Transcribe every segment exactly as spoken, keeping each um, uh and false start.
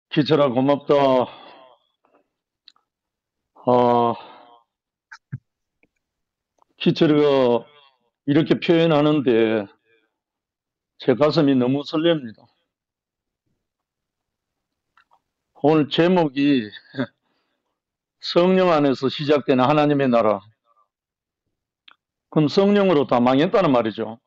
기철아, 고맙다. 아, 기철이가 이렇게 표현하는데 제 가슴이 너무 설렙니다. 오늘 제목이 성령 안에서 시작되는 하나님의 나라. 그럼 성령으로 다 망했다는 말이죠.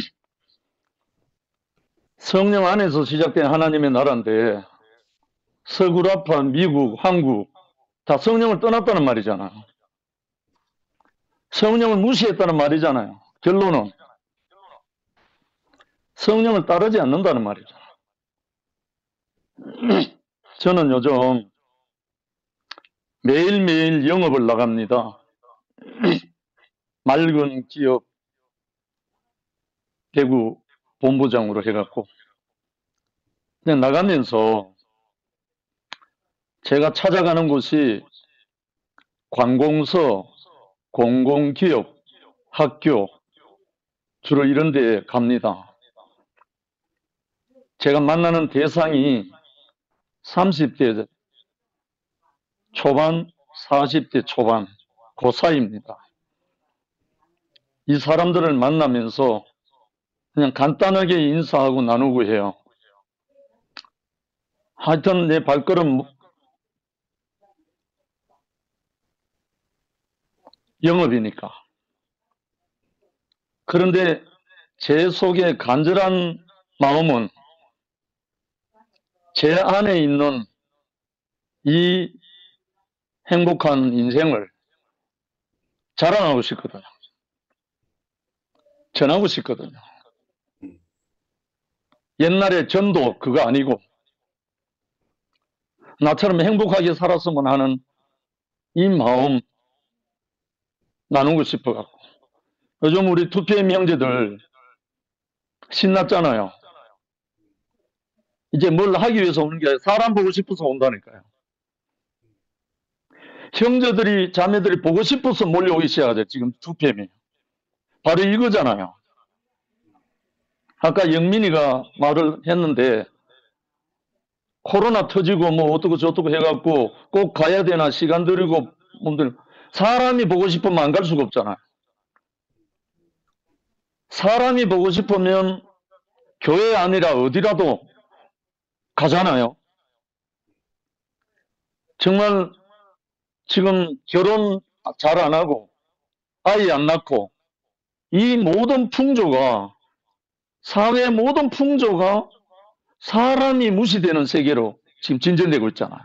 성령 안에서 시작된 하나님의 나라인데 서구라파, 미국, 한국 다 성령을 떠났다는 말이잖아요. 성령을 무시했다는 말이잖아요. 결론은 성령을 따르지 않는다는 말이죠. 저는 요즘 매일매일 영업을 나갑니다. 맑은 기업 대구 본부장으로 해갖고 그냥 나가면서 제가 찾아가는 곳이 관공서, 공공기업, 학교 주로 이런 데 갑니다. 제가 만나는 대상이 삼십 대 초반, 사십 대 초반 그 사이입니다. 이 사람들을 만나면서 그냥 간단하게 인사하고 나누고 해요. 하여튼 내 발걸음 영업이니까. 그런데 제 속에 간절한 마음은 제 안에 있는 이 행복한 인생을 자랑하고 싶거든요. 전하고 싶거든요. 옛날에 전도 그거 아니고 나처럼 행복하게 살았으면 하는 이 마음 나누고 싶어갖고. 요즘 우리 투피엠 형제들 신났잖아요. 이제 뭘 하기 위해서 오는 게 아니라 사람 보고 싶어서 온다니까요. 형제들이 자매들이 보고 싶어서 몰려오기 시작하죠. 지금 투피엠이 바로 이거잖아요. 아까 영민이가 말을 했는데 코로나 터지고 뭐 어떻고 저떻고 해갖고 꼭 가야 되나 시간 들이고 분들 사람이 보고 싶으면 안 갈 수가 없잖아요. 사람이 보고 싶으면 교회 아니라 어디라도 가잖아요. 정말 지금 결혼 잘 안 하고 아이 안 낳고 이 모든 풍조가 사회 모든 풍조가 사람이 무시되는 세계로 지금 진전되고 있잖아요.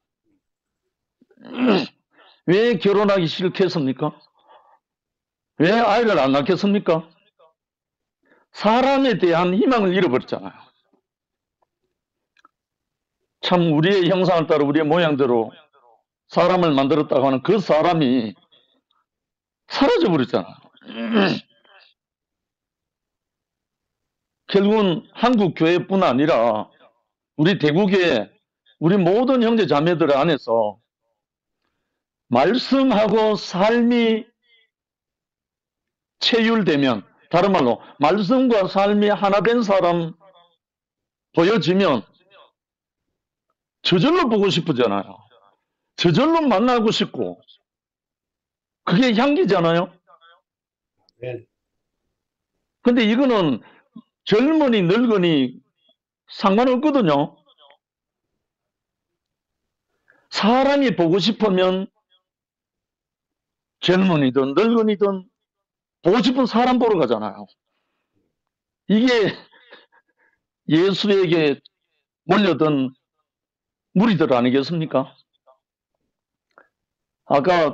왜 결혼하기 싫겠습니까? 왜 아이를 안 낳겠습니까? 사람에 대한 희망을 잃어버렸잖아요. 참 우리의 형상을 따라 우리의 모양대로 사람을 만들었다고 하는 그 사람이 사라져버렸잖아요. 결국은 한국 교회뿐 아니라 우리 대국의 우리 모든 형제 자매들 안에서 말씀하고 삶이 체율되면, 다른 말로 말씀과 삶이 하나 된 사람 보여지면 저절로 보고 싶으잖아요. 저절로 만나고 싶고 그게 향기잖아요. 네. 근데 이거는 젊은이 늙은이 상관없거든요. 사람이 보고 싶으면 젊은이든 늙은이든 보고 싶은 사람 보러 가잖아요. 이게 예수에게 몰려든 무리들 아니겠습니까? 아까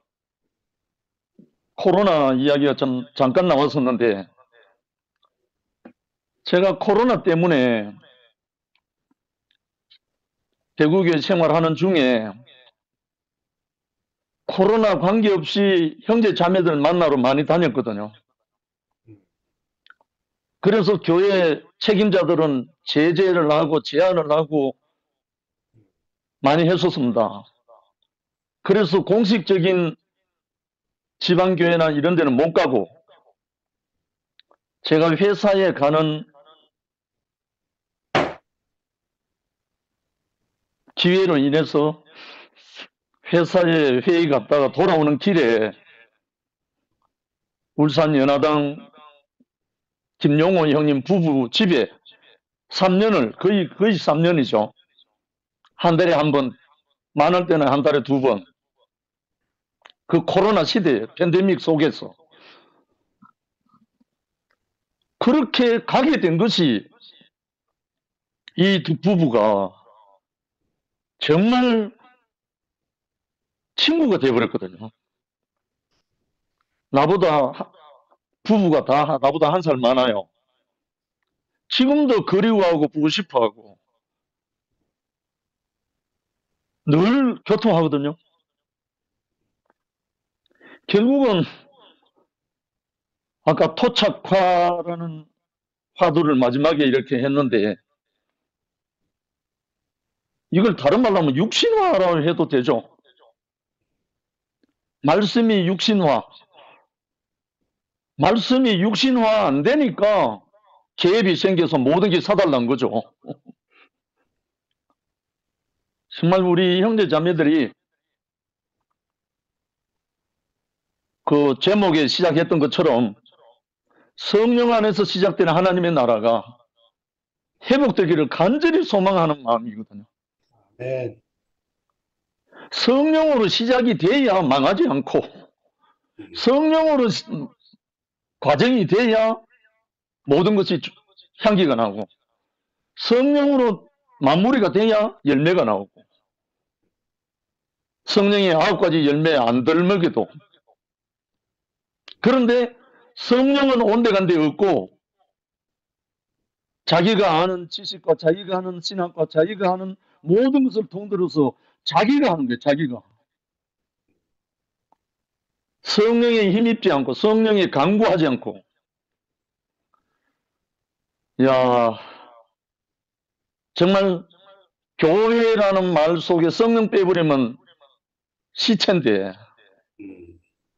코로나 이야기가 좀 잠깐 나왔었는데 제가 코로나 때문에 대구교회 생활하는 중에 코로나 관계없이 형제 자매들 만나러 많이 다녔거든요. 그래서 교회 책임자들은 제재를 하고 제한을 하고 많이 했었습니다. 그래서 공식적인 지방교회나 이런 데는 못 가고 제가 회사에 가는 기회로 인해서 회사에 회의 갔다가 돌아오는 길에 울산 연화당 김용호 형님 부부 집에 삼 년을, 거의, 거의 삼 년이죠. 한 달에 한 번, 많을 때는 한 달에 두 번. 그 코로나 시대, 팬데믹 속에서. 그렇게 가게 된 것이 이 두 부부가 정말 친구가 되어버렸거든요. 나보다, 하- 부부가 다 나보다 한 살 많아요. 지금도 그리워하고 보고 싶어 하고 늘 교통하거든요. 결국은 아까 토착화라는 화두를 마지막에 이렇게 했는데 이걸 다른 말로 하면 육신화라고 해도 되죠. 말씀이 육신화. 말씀이 육신화 안 되니까 계획이 생겨서 모든 게 사달란 거죠. 정말 우리 형제 자매들이 그 제목에 시작했던 것처럼 성령 안에서 시작되는 하나님의 나라가 회복되기를 간절히 소망하는 마음이거든요. 아멘. 성령으로 시작이 돼야 망하지 않고 성령으로 시- 과정이 돼야 모든 것이 주- 향기가 나고 성령으로 마무리가 돼야 열매가 나오고 성령의 아홉 가지 열매 안 덜먹여도 그런데 성령은 온데간데 없고 자기가 아는 지식과 자기가 하는 신학과 자기가 하는 모든 것을 통틀어서 자기가 하는 거예요. 자기가. 성령에 힘입지 않고 성령에 강구하지 않고 야 정말 교회라는 말 속에 성령 빼버리면 시체인데 음,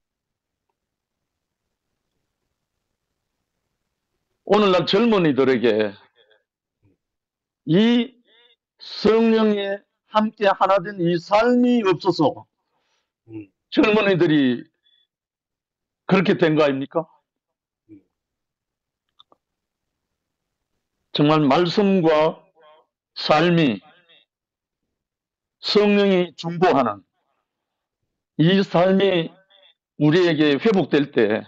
오늘날 젊은이들에게 이 성령에 함께 하나 된 이 삶이 없어서 음, 젊은이들이 그렇게 된 거 아닙니까? 정말 말씀과 삶이 성령이 중보하는 이 삶이 우리에게 회복될 때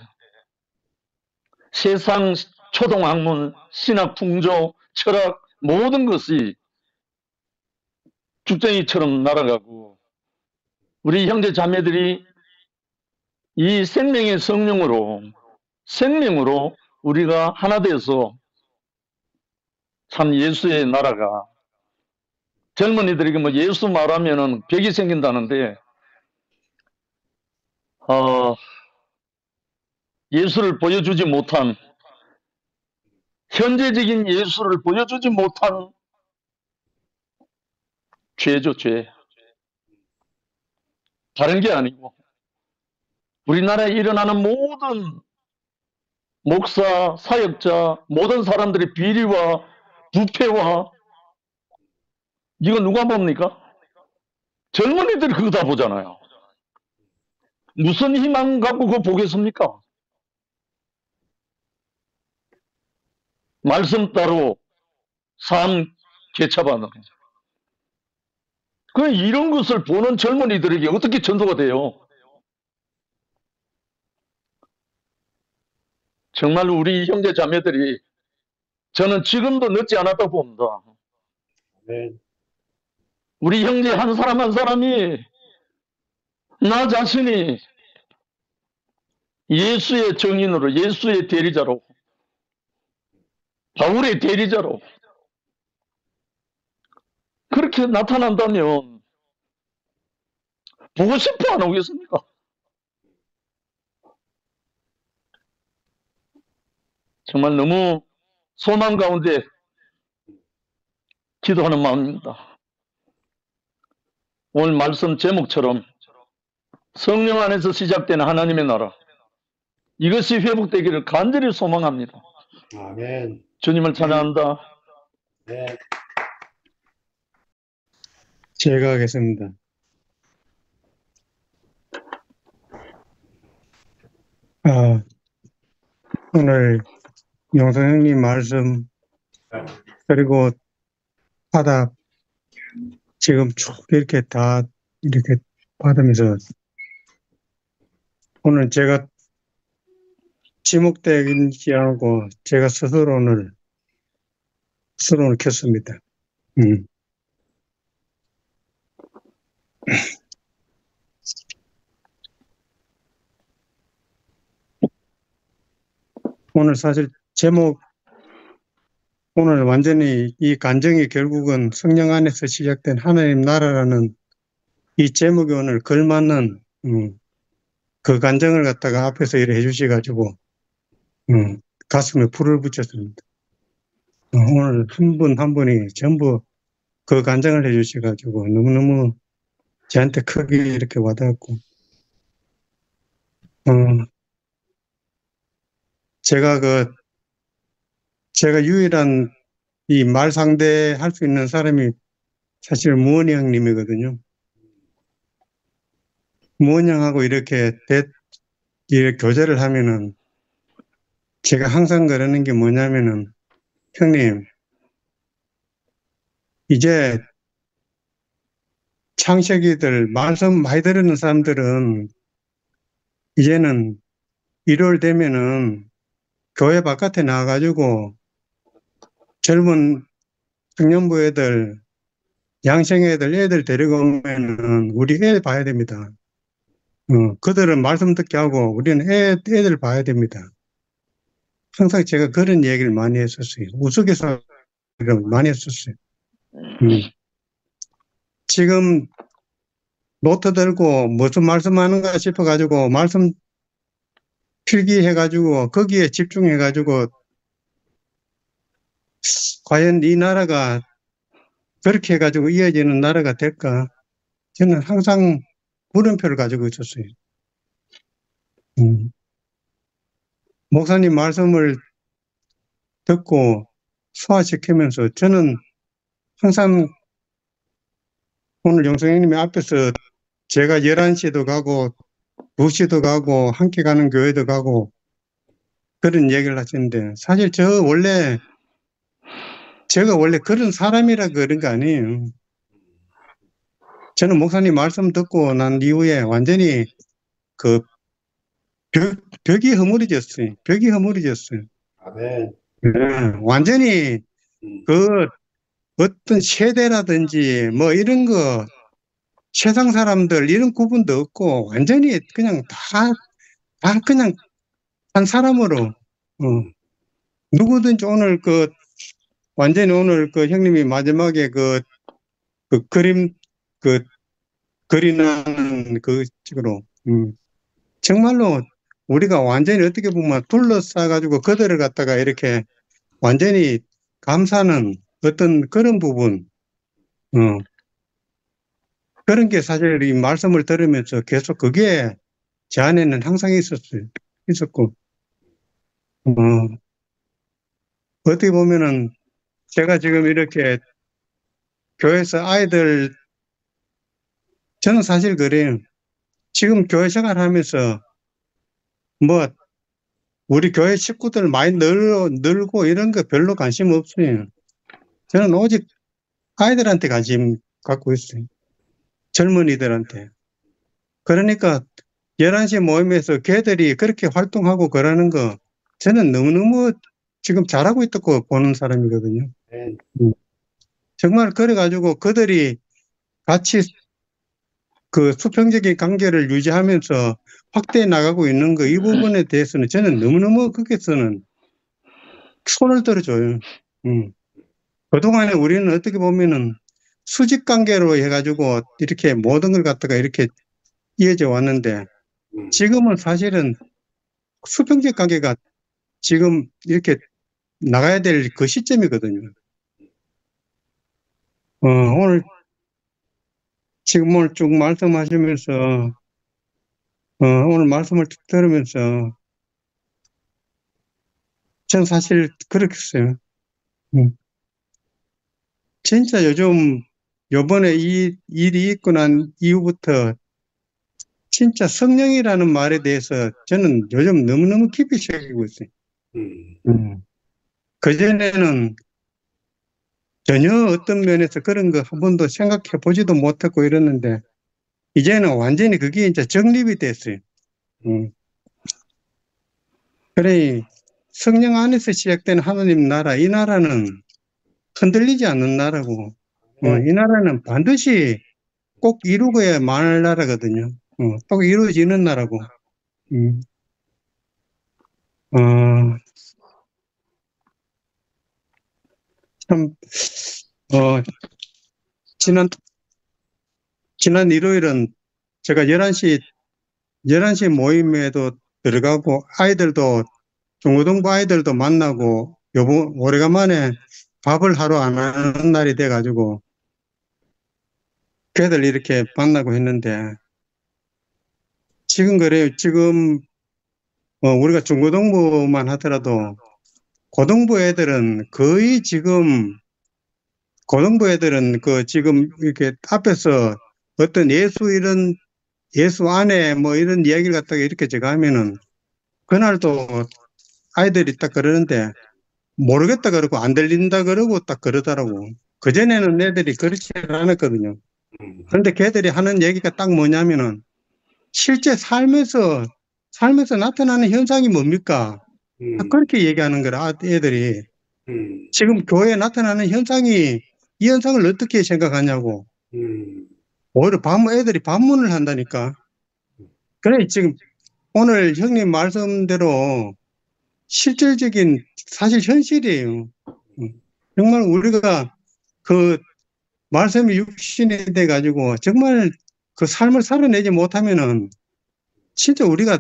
세상 초동학문, 신학, 풍조, 철학 모든 것이 죽쟁이처럼 날아가고 우리 형제 자매들이 이 생명의 성령으로 생명으로 우리가 하나 되어서 참 예수의 나라가 젊은이들에게 뭐 예수 말하면은 벽이 생긴다는데 어, 예수를 보여주지 못한 현재적인 예수를 보여주지 못한 죄죠, 죄. 다른 게 아니고 우리나라에 일어나는 모든 목사, 사역자, 모든 사람들의 비리와 부패와 이거 누가 봅니까? 젊은이들이 그거 다 보잖아요. 무슨 희망 갖고 그거 보겠습니까? 말씀 따로 삶 개차반으로. 그 이런 것을 보는 젊은이들에게 어떻게 전도가 돼요? 정말 우리 형제 자매들이 저는 지금도 늦지 않았다고 봅니다. 아멘. 우리 형제 한 사람 한 사람이 나 자신이 예수의 정인으로 예수의 대리자로 바울의 대리자로 그렇게 나타난다면 보고 싶어 안 오겠습니까? 정말 너무 소망 가운데 기도하는 마음입니다. 오늘 말씀 제목처럼 성령 안에서 시작되는 하나님의 나라 이것이 회복되기를 간절히 소망합니다. 아멘. 주님을 찬양한다. 네. 제가 하겠습니다. 아, 오늘 용성 형님 말씀, 그리고 하다 지금 쭉 이렇게 다 이렇게 받으면서 오늘 제가 지목되지 않고 제가 스스로 오늘 스스로를 켰습니다. 음. 오늘 사실 제목, 오늘 완전히 이 간증이 결국은 성령 안에서 시작된 하나님 나라라는 이 제목이 오늘 걸맞는, 음, 그 간증을 갖다가 앞에서 이렇게 해주셔가지고, 음, 가슴에 불을 붙였습니다. 어, 오늘 한 분 한 분이 전부 그 간증을 해주셔가지고 너무너무 저한테 크게 이렇게 와닿았고, 어, 제가 그, 제가 유일한 이 말 상대할 수 있는 사람이 사실 무원이 형님이거든요. 무원이 형하고 이렇게 대, 이렇게 교제를 하면은 제가 항상 그러는 게 뭐냐면은, 형님, 이제 창세기들 말씀 많이 들은 사람들은 이제는 일월 되면은 교회 바깥에 나와가지고 젊은 청년부 애들, 양생 애들, 애들 데리고 오면은 우리 애 봐야 됩니다. 어, 그들은 말씀 듣게 하고 우리는 애, 애들 봐야 됩니다. 항상 제가 그런 얘기를 많이 했었어요. 우스갯소리를 많이 했었어요. 음. 지금 노트 들고 무슨 말씀하는가 싶어가지고 말씀 필기해가지고 거기에 집중해가지고 과연 이 나라가 그렇게 해가지고 이어지는 나라가 될까? 저는 항상 물음표를 가지고 있었어요. 음. 목사님 말씀을 듣고 소화시키면서 저는 항상 오늘 영성형님이 앞에서 제가 열한 시도 가고 두 시도 가고 함께 가는 교회도 가고 그런 얘기를 하시는데 사실 저 원래 제가 원래 그런 사람이라 그런 거 아니에요. 저는 목사님 말씀 듣고 난 이후에 완전히 그 벽, 벽이 허물어졌어요. 벽이 허물어졌어요. 아멘. 네, 완전히 음. 그 어떤 세대라든지 뭐 이런 거 세상 사람들 이런 구분도 없고 완전히 그냥 다, 다 그냥 한 사람으로 어, 누구든지 오늘 그 완전히 오늘 그 형님이 마지막에 그, 그 그림 그 그리는 그 식으로 음, 정말로 우리가 완전히 어떻게 보면 둘러싸가지고 그들을 갖다가 이렇게 완전히 감싸는 어떤 그런 부분, 어, 그런 게 사실 이 말씀을 들으면서 계속 그게 제 안에는 항상 있었어요. 있었고, 어, 어떻게 보면은 제가 지금 이렇게 교회에서 아이들, 저는 사실 그래요. 지금 교회 생활 하면서 뭐 우리 교회 식구들 많이 늘, 늘고 이런 거 별로 관심 없어요. 저는 오직 아이들한테 관심 갖고 있어요. 젊은이들한테. 그러니까 열한 시 모임에서 걔들이 그렇게 활동하고 그러는 거 저는 너무너무 지금 잘하고 있다고 보는 사람이거든요. 아멘. 음. 정말 그래가지고 그들이 같이 그 수평적인 관계를 유지하면서 확대해 나가고 있는 거 이 부분에 대해서는 저는 너무너무 거기서는 손을 들어줘요. 음. 그동안에 우리는 어떻게 보면은 수직 관계로 해가지고 이렇게 모든 걸 갖다가 이렇게 이어져 왔는데 음. 지금은 사실은 수평적 관계가 지금 이렇게 나가야 될 그 시점이거든요. 어, 오늘 지금 오늘 쭉 말씀하시면서 어, 오늘 말씀을 쭉 들으면서 전 사실 그렇겠어요. 음. 진짜 요즘 요번에 이 일이 있고 난 이후부터 진짜 성령이라는 말에 대해서 저는 요즘 너무너무 깊이 새기고 있어요. 음, 음. 그전에는 전혀 어떤 면에서 그런 거 한 번도 생각해 보지도 못했고 이랬는데, 이제는 완전히 그게 이제 정립이 됐어요. 음. 그래, 성령 안에서 시작된 하나님 나라, 이 나라는 흔들리지 않는 나라고, 어, 이 나라는 반드시 꼭 이루고야 말 나라거든요. 어, 꼭 이루어지는 나라고. 음. 어, 참, 어, 지난, 지난 일요일은 제가 열한 시, 열한 시 모임에도 들어가고, 아이들도, 중고등부 아이들도 만나고, 요번, 오래간만에 밥을 하러 안 하는 날이 돼가지고, 걔들 이렇게 만나고 했는데, 지금 그래요. 지금, 어, 우리가 중고등부만 하더라도, 고등부 애들은 거의 지금, 고등부 애들은 그 지금 이렇게 앞에서 어떤 예수 이런, 예수 안에 뭐 이런 이야기를 갖다가 이렇게 제가 하면은, 그날도 아이들이 딱 그러는데, 모르겠다 그러고 안 들린다 그러고 딱 그러더라고. 그전에는 애들이 그렇지 않았거든요. 음, 그런데 걔들이 하는 얘기가 딱 뭐냐면은, 실제 삶에서, 삶에서 나타나는 현상이 뭡니까? 딱 음, 그렇게 얘기하는 거라, 애들이. 음, 지금 교회에 나타나는 현상이, 이 현상을 어떻게 생각하냐고. 음, 오히려 반문, 애들이 반문을 한다니까. 그래, 지금 오늘 형님 말씀대로 실질적인, 사실 현실이에요. 음. 정말 우리가 그 말씀이 육신이 돼가지고 정말 그 삶을 살아내지 못하면은 진짜 우리가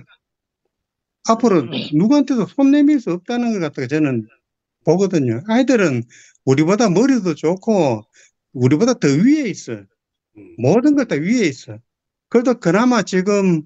앞으로 누구한테도 손 내밀 수 없다는 걸 갖다가 저는 보거든요. 아이들은 우리보다 머리도 좋고 우리보다 더 위에 있어. 음, 모든 것 다 위에 있어. 그래도 그나마 지금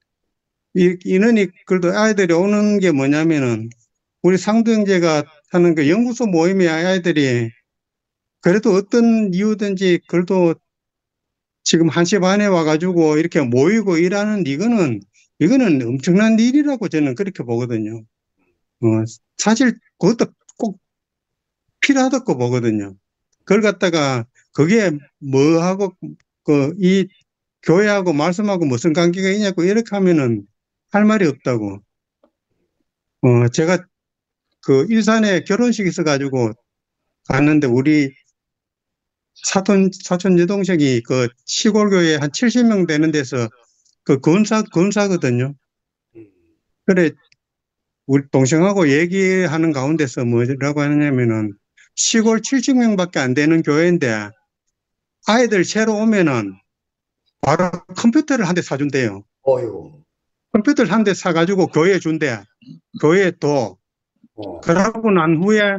이 인원이 그래도 아이들이 오는 게 뭐냐면은 우리 상두형제가 하는 그 연구소 모임에 아이들이 그래도 어떤 이유든지 그래도 지금 한 시 반에 와가지고 이렇게 모이고 일하는 이거는 이거는 엄청난 일이라고 저는 그렇게 보거든요. 어, 사실 그것도 꼭 필요하다고 보거든요. 그걸 갖다가 그게 뭐하고 그 이 교회하고 말씀하고 무슨 관계가 있냐고 이렇게 하면은 할 말이 없다고. 어, 제가 그 일산에 결혼식 있어가지고 갔는데 우리 사촌, 사촌 여동생이 그 시골 교회 한 칠십 명 되는 데서 그 검사, 검사거든요. 음, 그래, 우리 동생하고 얘기하는 가운데서 뭐라고 하느냐면은 시골 칠십 명밖에 안 되는 교회인데 아이들 새로 오면은 바로 컴퓨터를 한 대 사준대요. 어휴, 컴퓨터를 한 대 사가지고 교회에 준대. 교회에 또. 어, 그러고 난 후에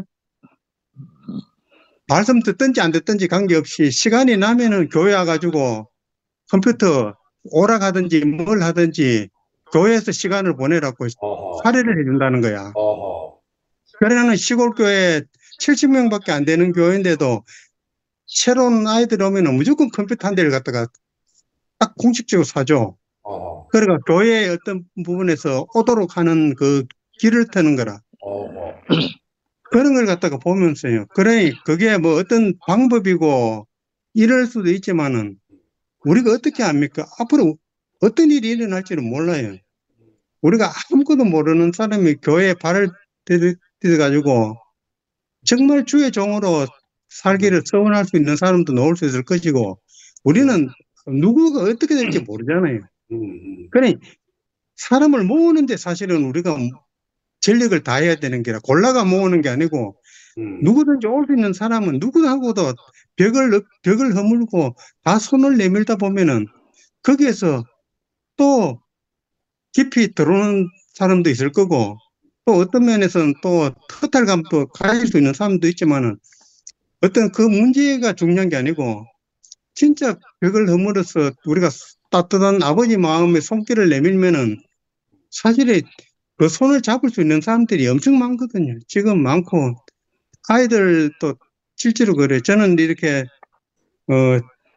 말씀 듣든지 안 듣든지 관계없이 시간이 나면은 교회 와가지고 컴퓨터 오락하든지 뭘 하든지 교회에서 시간을 보내라고 어허, 사례를 해준다는 거야. 어허, 그래는 시골 교회 칠십 명밖에 안 되는 교회인데도 새로운 아이들 오면은 무조건 컴퓨터 한 대를 갖다가 딱 공식적으로 사줘. 어허, 그러니까 교회의 어떤 부분에서 오도록 하는 그 길을 트는 거라. 어허, 그런 걸 갖다가 보면서요. 그래, 그게 뭐 어떤 방법이고 이럴 수도 있지만은 우리가 어떻게 합니까? 앞으로 어떤 일이 일어날지는 몰라요. 우리가 아무것도 모르는 사람이 교회에 발을 들여가지고 정말 주의 종으로 살기를 서원할 수 있는 사람도 나올 수 있을 것이고 우리는 누구가 어떻게 될지 모르잖아요. 음, 음, 그러니 사람을 모으는데 사실은 우리가 전력을 다해야 되는 게라 골라가 모으는 게 아니고 음, 누구든지 올 수 있는 사람은 누구하고도 벽을 벽을 허물고 다 손을 내밀다 보면은 거기에서 또 깊이 들어오는 사람도 있을 거고 또 어떤 면에서는 또 허탈감도 가질 수 있는 사람도 있지만은 어떤 그 문제가 중요한 게 아니고 진짜 벽을 허물어서 우리가 따뜻한 아버지 마음의 손길을 내밀면은 사실에 그 손을 잡을 수 있는 사람들이 엄청 많거든요. 지금 많고 아이들도 실제로 그래. 저는 이렇게 어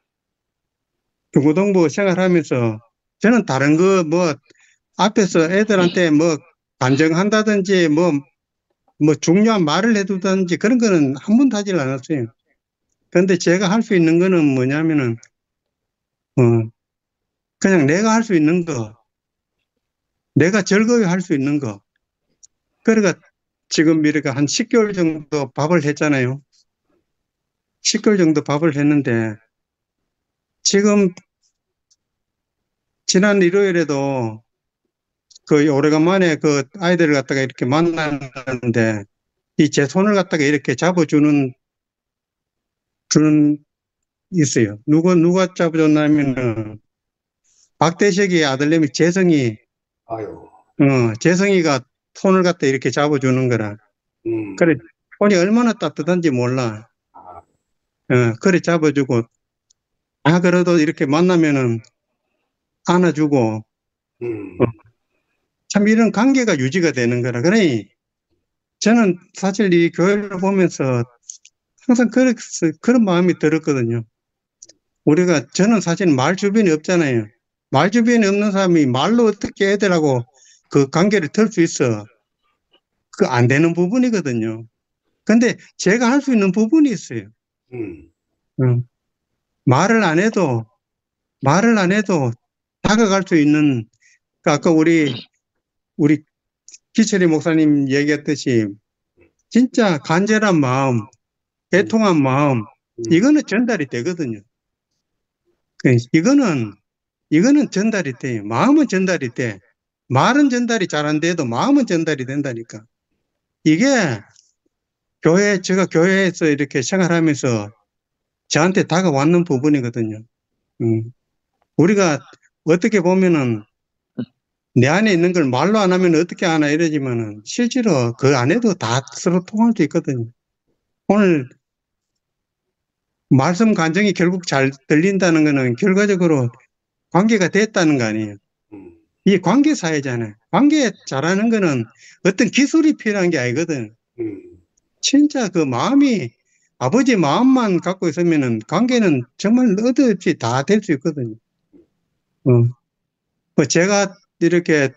중고등부 생활하면서 저는 다른 거 뭐 앞에서 애들한테 뭐 간정한다든지 뭐, 뭐 중요한 말을 해두든지 그런 거는 한 번도 하질 않았어요. 그런데 제가 할 수 있는 거는 뭐냐면은, 어, 그냥 내가 할 수 있는 거, 내가 즐거이 할 수 있는 거. 그러니까 지금 이렇게 한 십 개월 정도 밥을 했잖아요. 십 개월 정도 밥을 했는데, 지금 지난 일요일에도 그 오래간만에 그 아이들을 갖다가 이렇게 만났는데, 이 제 손을 갖다가 이렇게 잡아주는, 주는, 있어요. 누가, 누가 잡아줬냐면은, 박대식의 아들내미 재성이, 아유, 어, 재성이가 손을 갖다 이렇게 잡아주는 거라. 음, 그래, 손이 얼마나 따뜻한지 몰라. 아, 어, 그래 잡아주고, 아, 그래도 이렇게 만나면은 안아주고, 어, 음, 참 이런 관계가 유지가 되는 거라. 그러니, 저는 사실 이 교회를 보면서 항상 그런, 그런 마음이 들었거든요. 우리가, 저는 사실 말 주변이 없잖아요. 말 주변이 없는 사람이 말로 어떻게 애들하고 그 관계를 털 수 있어. 그 안 되는 부분이거든요. 근데 제가 할 수 있는 부분이 있어요. 음, 어, 말을 안 해도, 말을 안 해도 다가갈 수 있는, 그 아까 우리, 우리 기철이 목사님 얘기했듯이 진짜 간절한 마음, 애통한 마음, 음, 이거는 전달이 되거든요. 그 이거는, 이거는 전달이 돼요. 마음은 전달이 돼. 말은 전달이 잘 안 돼도 마음은 전달이 된다니까. 이게 교회, 제가 교회에서 이렇게 생활하면서 저한테 다가왔는 부분이거든요. 음. 우리가 어떻게 보면은 내 안에 있는 걸 말로 안 하면 어떻게 하나 이러지만은 실제로 그 안에도 다 서로 통할 수 있거든요. 오늘 말씀 간정이 결국 잘 들린다는 거는 결과적으로 관계가 됐다는 거 아니에요. 음, 이 관계 사회잖아요. 관계 잘하는 거는 어떤 기술이 필요한 게 아니거든. 음, 진짜 그 마음이 아버지 마음만 갖고 있으면은 관계는 정말 어디없이 다 될 수 있거든요. 어. 뭐 제가 이렇게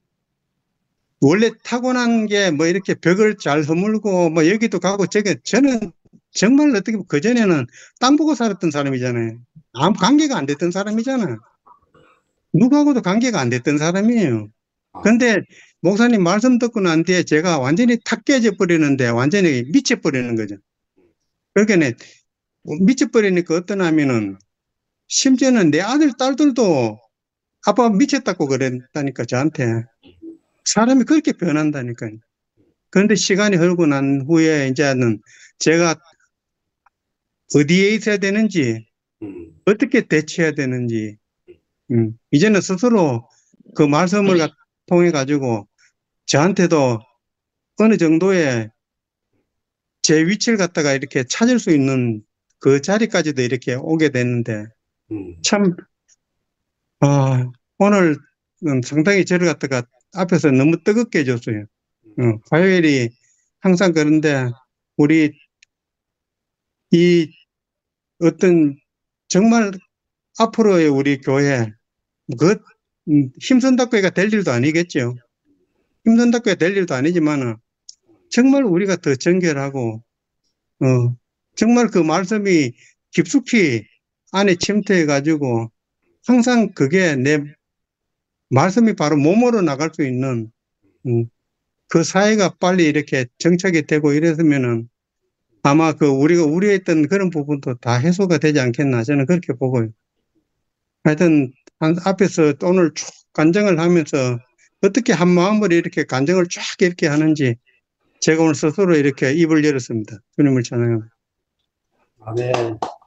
원래 타고난 게 뭐 이렇게 벽을 잘 허물고 뭐 여기도 가고 저게 저는 정말 어떻게 보면 그전에는 땅 보고 살았던 사람이잖아요. 아무 관계가 안 됐던 사람이잖아. 누구하고도 관계가 안 됐던 사람이에요. 아, 근데 목사님 말씀 듣고 난 뒤에 제가 완전히 탁 깨져 버리는데 완전히 미쳐 버리는 거죠. 그러니까 미쳐 버리니까 어떠냐면은 심지어는 내 아들 딸들도 아빠 미쳤다고 그랬다니까 저한테. 사람이 그렇게 변한다니까요. 그런데 시간이 흐르고 난 후에 이제는 제가 어디에 있어야 되는지, 음, 어떻게 대처해야 되는지, 음, 이제는 스스로 그 말씀을 가- 통해 가지고 저한테도 어느 정도의 제 위치를 갖다가 이렇게 찾을 수 있는 그 자리까지도 이렇게 오게 됐는데 음, 참, 아, 오늘 상당히 저를 갖다가 앞에서 너무 뜨겁게 해줬어요. 어, 화요일이 항상 그런데 우리 이 어떤 정말 앞으로의 우리 교회 그 음, 힘선다고가 될 일도 아니겠죠. 힘선다고가 될 일도 아니지만은 정말 우리가 더 정결하고 어 정말 그 말씀이 깊숙이 안에 침투해 가지고 항상 그게 내 말씀이 바로 몸으로 나갈 수 있는 음, 그 사회가 빨리 이렇게 정착이 되고 이랬으면은 아마 그 우리가 우려했던 그런 부분도 다 해소가 되지 않겠나 저는 그렇게 보고요. 하여튼 한 앞에서 오늘 쭉 간증을 하면서 어떻게 한 마음으로 이렇게 간증을 쫙 이렇게 하는지 제가 오늘 스스로 이렇게 입을 열었습니다. 주님을 찬양합니다. 아멘.